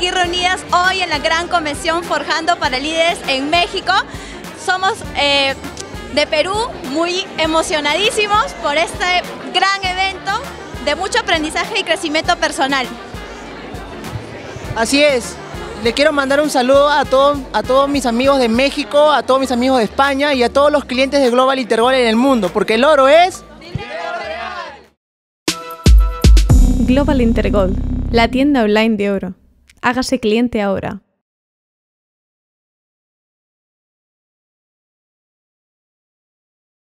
aquí reunidas hoy en la gran convención Forjando para Líderes en México. Somos de Perú, muy emocionadísimos por este gran evento de mucho aprendizaje y crecimiento personal. Así es, le quiero mandar un saludo a todos mis amigos de México, a todos mis amigos de España y a todos los clientes de Global Intergold en el mundo, porque el oro es... Global Intergold, la tienda online de oro. Hágase cliente ahora.